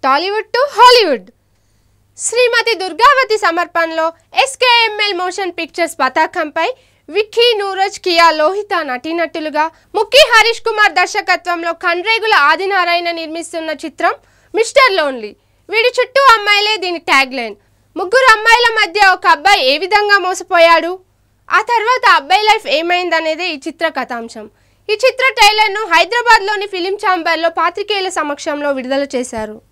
Tollywood to Hollywood Shrimati Durgavati సమర్పణలో SKML motion pictures పతాకంపై విక్కీ నూరజ్ కియా లోహిత నటీనటులుగా ముక్కి హరీష్ కుమార్ దర్శకత్వంలో కండ్రేగుల ఆదినారాయణ నిర్మిస్తున్న చిత్రం మిస్టర్ లోన్లీ. వీడి చుట్టూ అమ్మాయిలే దీని ట్యాగ్ లైన్. ముగ్గురు అమ్మాయిల మధ్య ఒక అబ్బాయి ఏ విధంగా మోసపోయాడు, ఆ తర్వాత అబ్బాయి లైఫ్ ఏమైందనేదే ఈ చిత్ర కథాంశం. ఈ చిత్ర ట్రైలర్ను హైదరాబాద్లోని ఫిలిం ఛాంబర్లో పాత్రికేయుల సమక్షంలో విడుదల చేశారు.